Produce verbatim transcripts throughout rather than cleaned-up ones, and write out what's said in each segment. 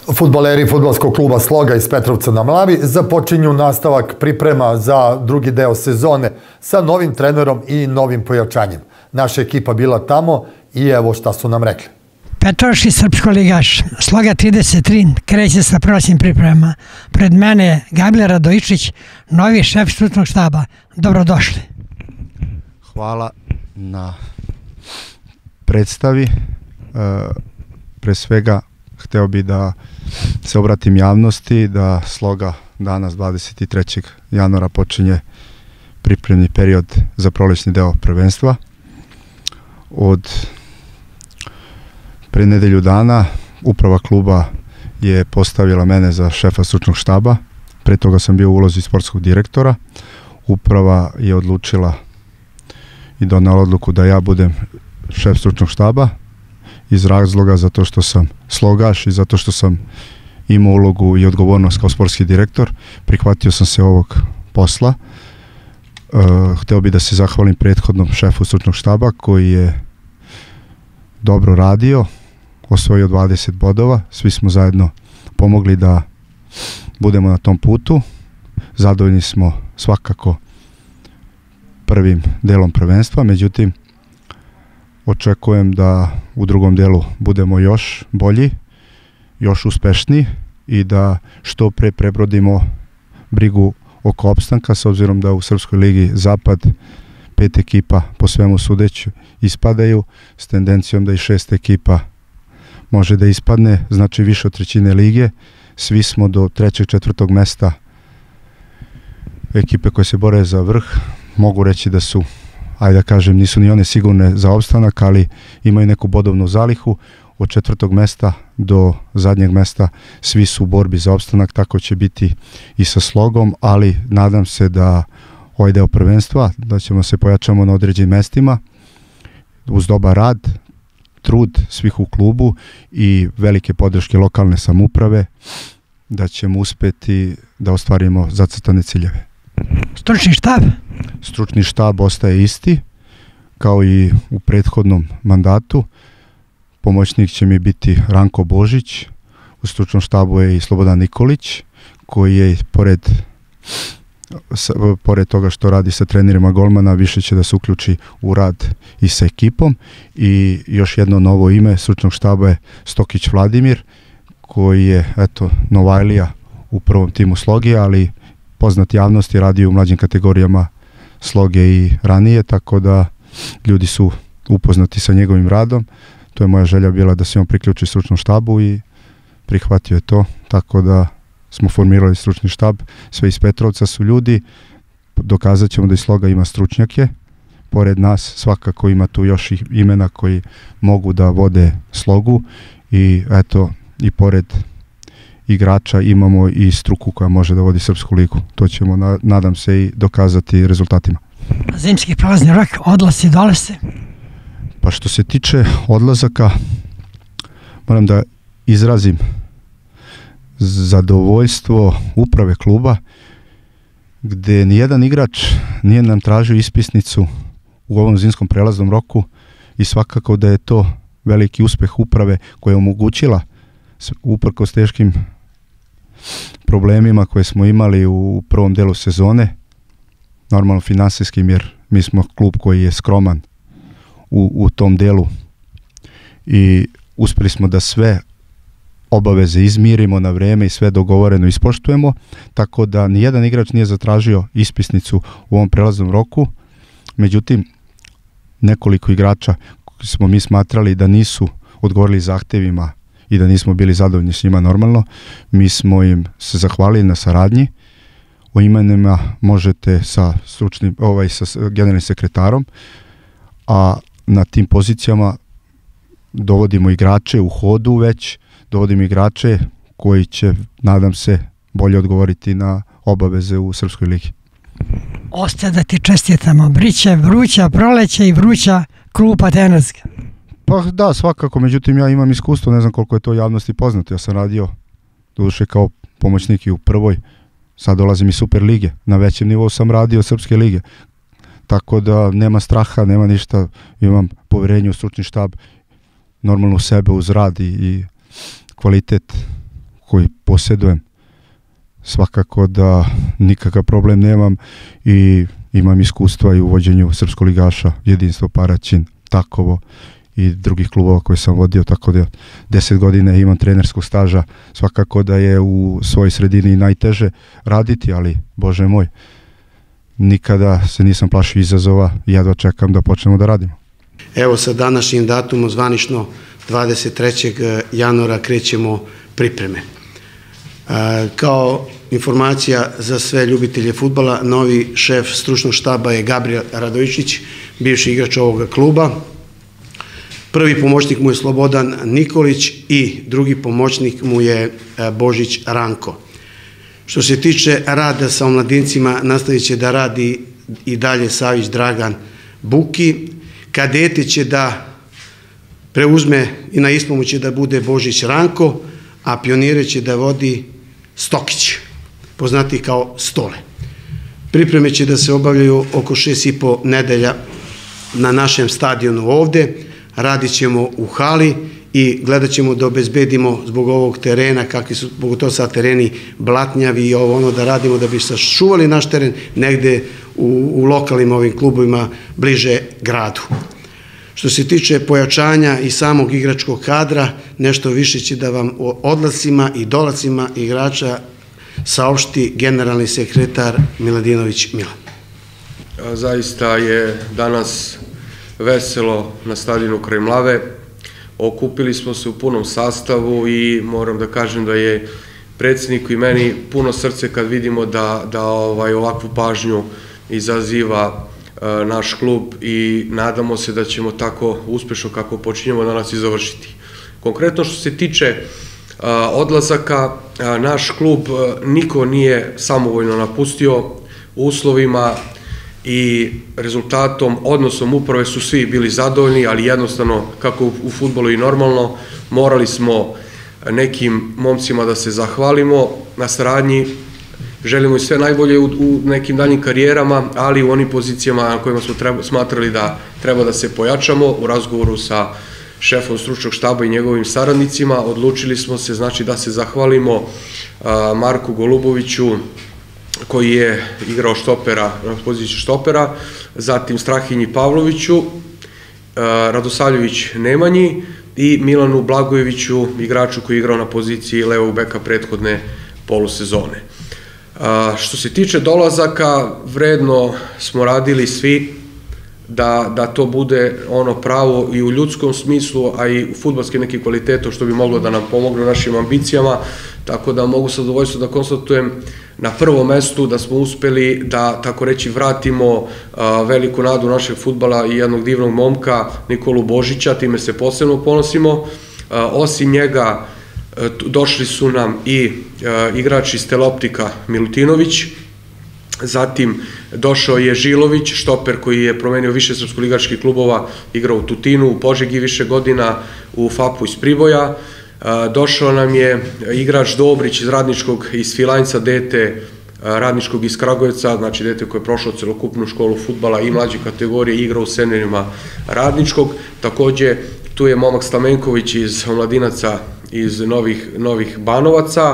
Fudbaleri fudbalskog kluba Sloga iz Petrovca na Mlavi započinju nastavak priprema za drugi deo sezone sa novim trenerom i novim pojačanjem. Naša ekipa bila tamo i evo šta su nam rekli. Petrovački srpsko-ligaš, Sloga trideset tri, kreće sa prošlim pripremama. Pred mene je Gabriel Radojičić, novi šef stručnog štaba. Dobrodošli. Hvala na predstavi. Pre svega hteo bi da se obratim javnosti da Sloga danas dvadeset trećeg januara počinje pripremni period za prolećni deo prvenstva. Od pre nedelju dana uprava kluba je postavila mene za šefa stručnog štaba. Pre toga sam bio u ulozi sportskog direktora. Uprava je odlučila i donela odluku da ja budem šef stručnog štaba iz razloga zato što sam slogaš i zato što sam imao ulogu i odgovornost kao sportski direktor. Prihvatio sam se ovog posla. Uh, hteo bi da se zahvalim prethodnom šefu stručnog štaba koji je dobro radio, osvojio dvadeset bodova, svi smo zajedno pomogli da budemo na tom putu. Zadovoljni smo svakako prvim delom prvenstva, međutim očekujem da u drugom delu budemo još bolji, još uspešniji i da što pre prebrodimo brigu oko opstanka, s obzirom da u Srpskoj ligi Zapad pet ekipa po svemu sudeću ispadaju, s tendencijom da i šest ekipa može da ispadne, znači više od trećine lige. Svi smo do trećeg, četvrtog mesta ekipe koje se bore za vrh. Mogu reći da su, ajde da kažem, nisu ni one sigurne za opstanak, ali imaju neku bodovnu zalihu. Od četvrtog mesta do zadnjeg mesta svi su u borbi za opstanak, tako će biti i sa Slogom, ali nadam se da ovaj deo prvenstva, da ćemo se pojačamo na određenim mestima uz dobar rad, trud svih u klubu i velike podrške lokalne samouprave, da ćemo uspeti da ostvarimo zacrtane ciljeve. Stručni štab? Stručni štab ostaje isti kao i u prethodnom mandatu. Pomoćnik će mi biti Ranko Božić, u stručnom štabu je i Slobodan Nikolić, koji je pored Sa, pored toga što radi sa trenerima golmana, više će da se uključi u rad i sa ekipom. I još jedno novo ime stručnog štaba je Stokić Vladimir, koji je eto Novajlija u prvom timu Sloge, ali poznat javnosti, radi u mlađim kategorijama Sloge i ranije, tako da ljudi su upoznati sa njegovim radom. To je moja želja bila da se on priključi stručnom štabu i prihvatio je to, tako da smo formirali stručni štab, sve iz Petrovca su ljudi, dokazat ćemo da i Sloga ima stručnjake, pored nas svakako ima tu još imena koji mogu da vode Slogu i eto, i pored igrača imamo i struku koja može da vodi Srpsku ligu. To ćemo, nadam se, i dokazati rezultatima. Zimski prelazni rok, odlasci i dolasci? Pa što se tiče odlazaka, moram da izrazim zadovoljstvo uprave kluba, gde nijedan igrač nije nam tražio ispisnicu u ovom zimskom prelaznom roku i svakako da je to veliki uspeh uprave koja je omogućila, uprkos teškim problemima koje smo imali u prvom delu sezone, normalno finansijskim, jer mi smo klub koji je skroman u, u tom delu i uspeli smo da sve obaveze izmirimo na vreme i sve dogovoreno ispoštujemo, tako da nijedan igrač nije zatražio ispisnicu u ovom prelaznom roku. Međutim, nekoliko igrača smo mi smatrali da nisu odgovorili zahtevima i da nismo bili zadovoljni s njima normalno, mi smo im se zahvalili na saradnji. O imenima možete sa stručnim, ovaj, sa generalnim sekretarom, a na tim pozicijama dovodimo igrače u hodu već, dovodimo igrače koji će, nadam se, bolje odgovoriti na obaveze u Srpskoj ligi. Ostaje da ti čestitamo, briće, vruća proleće i vruća klupa tenerska. Pa da, svakako, međutim ja imam iskustvo, ne znam koliko je to javnosti poznato, ja sam radio doduše kao pomoćnik i u prvoj, sad dolazim iz Super lige, na većem nivou sam radio Srpske lige, tako da nema straha, nema ništa, imam poverenje u stručni štab, normalno u sebe uz rad i, i kvalitet koji posjedujem. Svakako da nikakav problem nemam i imam iskustva i u vođenju srpskoligaša, Jedinstvo Paraćin, Takovo i drugih klubova koje sam vodio, tako da deset godina imam trenerskog staža. Svakako da je u svojoj sredini najteže raditi, ali Bože moj, nikada se nisam plašio izazova i jedva čekam da počnemo da radimo. Evo sa današnjim datumom zvanično dvadeset trećeg januara krećemo pripreme. Kao informacija za sve ljubitelje fudbala, novi šef stručnog štaba je Gabriel Radojičić, bivši igrač ovoga kluba. Prvi pomoćnik mu je Slobodan Nikolić i drugi pomoćnik mu je Božić Ranko. Što se tiče rada sa omladincima, nastavit će da radi i dalje Savić Dragan Buki. Kadete će da preuzme i na ispomu će da bude Božić Ranko, a pionire će da vodi Stokić, poznati kao Stole. Pripreme će da se obavljaju oko šest i po nedelja na našem stadionu ovde. Radit ćemo u hali i gledat ćemo da obezbedimo zbog ovog terena, kakvi su, pogotovo sad tereni blatnjavi i ovo ono da radimo da bi sačuvali naš teren negde u, u lokalnim ovim klubovima bliže gradu. Što se tiče pojačanja i samog igračkog kadra, nešto više će da vam o odlascima i dolacima igrača saopšti generalni sekretar Miladinović Milan. Zaista je danas veselo na stadionu kraj Mlave. Okupili smo se u punom sastavu i moram da kažem da je predsjedniku i meni puno srce kad vidimo da, da ovaj, ovakvu pažnju izaziva naš klub i nadamo se da ćemo tako uspešno kako počinjemo danas i završiti. Konkretno što se tiče odlazaka, naš klub niko nije samovoljno napustio. Uslovima i rezultatom, odnosom uprave su svi bili zadovoljni, ali jednostavno, kako u fudbalu i normalno, morali smo nekim momcima da se zahvalimo na saradnji. Želimo i sve najbolje u nekim daljim karijerama, ali u onim pozicijama na kojima smo smatrali da treba da se pojačamo. U razgovoru sa šefom stručnog štaba i njegovim saradnicima odlučili smo se, znači, da se zahvalimo Marku Goluboviću, koji je igrao štopera, na poziciji štopera, zatim Strahinji Pavloviću, Radosavljević Nemanji i Milanu Blagojeviću, igraču koji je igrao na poziciji levog beka prethodne polusezone. Što se tiče dolazaka, vredno smo radili svi da, da to bude ono pravo i u ljudskom smislu, a i u fudbalske neke kvalitete što bi moglo da nam pomogne u našim ambicijama, tako da mogu sa zadovoljstvom da konstatujem na prvom mestu da smo uspeli da, tako reći, vratimo a, veliku nadu našeg fudbala i jednog divnog momka, Nikolu Božića, time se posebno ponosimo. A, osim njega a, došli su nam i a, igrač iz Teleoptika Milutinović, zatim došao je Žilović, štoper koji je promenio više srpsko-ligaških klubova, igrao u Tutinu, u Požegi više godina, u Fapu iz Priboja. Došao nam je igrač Dobrić iz Radničkog, iz Svilajnca, dete Radničkog iz Kragujevca, znači dete koje je prošlo celokupnu školu fudbala i mlađe kategorije, igrao u seniorima Radničkog. Takođe, tu je momak Stamenković iz Omladinaca, iz Novih, Novih Banovaca.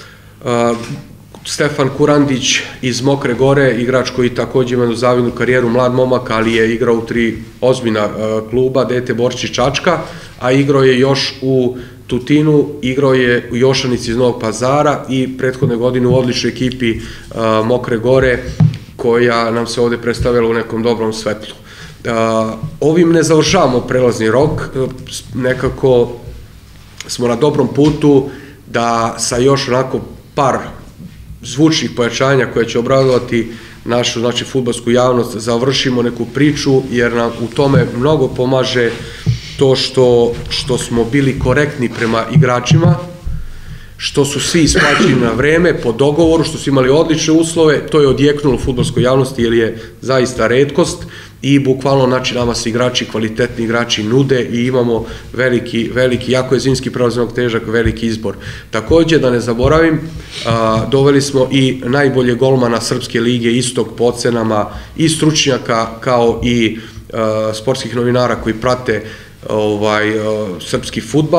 Stefan Kurandić iz Mokre Gore, igrač koji takođe ima zavidnu karijeru, mlad momak, ali je igrao u tri ozbiljna kluba, dete Borčić Čačka, a igrao je još u Tutinu, igrao je u Jošanici iz Novog Pazara i prethodne godine u odličnoj ekipi Mokre Gore, koja nam se ovde predstavila u nekom dobrom svetlu. Ovim ne završavamo prelazni rok, nekako smo na dobrom putu da sa još onako par zvučnih pojačanja koje će obradovati našu, znači, fudbalsku javnost, završimo neku priču, jer nam u tome mnogo pomaže to što, što smo bili korektni prema igračima, što su svi isplaćeni na vreme, po dogovoru, što su imali odlične uslove. To je odjeknulo u fudbalskoj javnosti jer je zaista retkost i bukvalno, znači, nama se igrači, kvalitetni igrači nude i imamo veliki, veliki, jako je zimski prelaznog težak, veliki izbor. Takođe, da ne zaboravim, a, doveli smo i najbolje golmana Srpske lige Istok po ocenama i stručnjaka kao i a, sportskih novinara koji prate ovaj, srpski fudbal.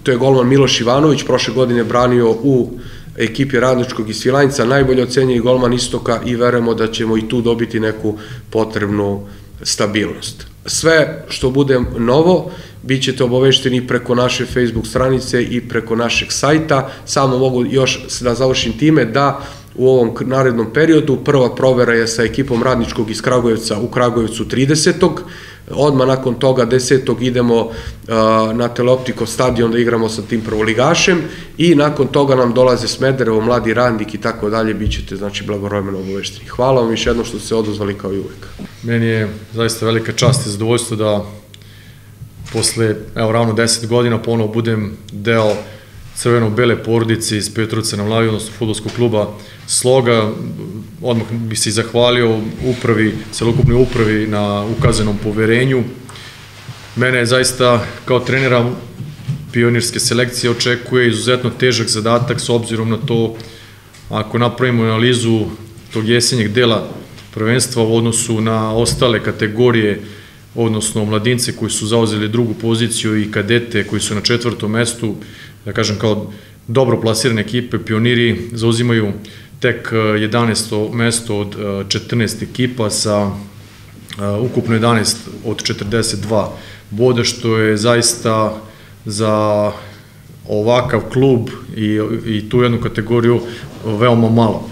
to je golman Miloš Ivanović, prošle godine branio u ekipi Radničkog iz Svilajnca, najbolje ocenjeni golman istoka i verujemo da ćemo i tu dobiti neku potrebnu stabilnost. Sve što bude novo, bit ćete obavešteni preko naše Facebook stranice i preko našeg sajta. Samo mogu još da završim time da u ovom narednom periodu prva provera je sa ekipom Radničkog iz Kragujevca u Kragujevcu tridesetog Odmah nakon toga desetog idemo na Teleoptikov stadion da igramo sa tim prvoligašem i nakon toga nam dolaze Smederevo, Mladi Radnik i tako dalje, bit ćete znači blagovremeno obavešteni. Hvala vam još jednom što ste se odozvali kao i uvek. Meni je zaista velika čast i zadovoljstvo da posle, evo, ravno deset godina ponovo budem deo crveno-bele porodice iz Petrovca na Mlavi, odnosno fudbalskog kluba Sloga. Odmah bih se zahvalio upravi, celokupnoj upravi na ukazanom poverenju. Mene je zaista kao trenera pionirske selekcije očekuje izuzetno težak zadatak s obzirom na to, ako napravimo analizu tog jesenjeg dela prvenstva u odnosu na ostale kategorije, odnosno mladince koji su zauzeli drugu poziciju i kadete koji su na četvrtom mestu, da kažem kao dobro plasirane ekipe, pioniri zauzimaju tek jedanaesto mesto od četrnaest ekipa sa ukupno jedanaest od četrdeset dva boda, što je zaista za ovakav klub i tu jednu kategoriju veoma malo.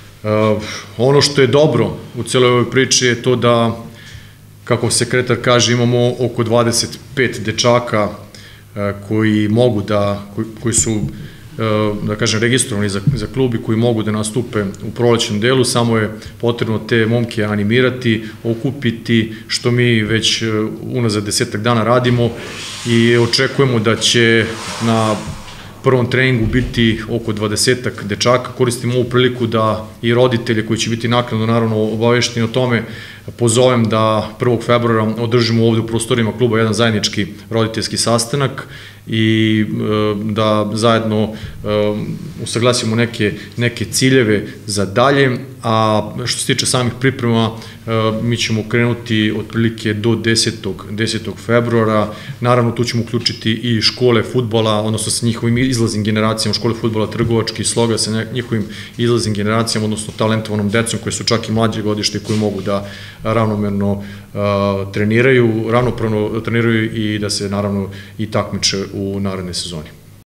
Ono što je dobro u cijeloj ovoj priči je to da, kako sekretar kaže, imamo oko dvadeset pet dečaka koji mogu da, koji su, da kažem, registrovani za, za klub i koji mogu da nastupe u prolećnom delu, samo je potrebno te momke animirati, okupiti, što mi već unazad desetak dana radimo i očekujemo da će na prvom treningu biti oko dvadesetak dečaka. Koristimo ovu priliku da i roditelje koji će biti naknadno naravno obavešteni o tome pozovem da prvog februara održimo ovde u prostorima kluba jedan zajednički roditeljski sastanak i da zajedno usaglasimo neke, neke ciljeve za dalje, a što se tiče samih priprema, mi ćemo krenuti otprilike do desetog februara. Naravno, tu ćemo uključiti i škole fudbala, odnosno sa njihovim izlaznim generacijama, škole fudbala Trgovački, Sloga, sa njihovim izlaznim generacijama, odnosno talentovanom decom koji su čak i mlađe godište koji mogu da ravnomerno treniraju, ravnopravno treniraju i da se naravno i takmiče u narednoj sezoni.